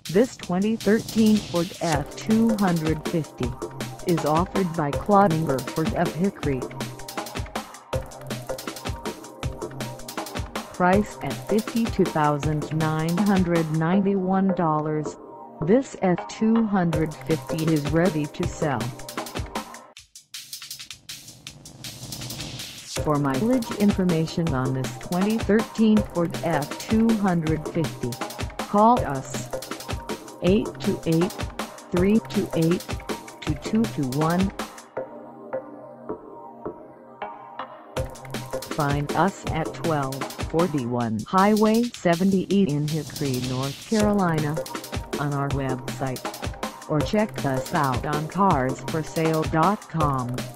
This 2013 Ford F250 is offered by Cloninger Ford of Hickory. Priced at $52,991, this F250 is ready to sell. For mileage information on this 2013 Ford F250, call us 828-328-2221. Find us at 1241 Highway 70 in Hickory, North Carolina, on our website, or check us out on carsforsale.com.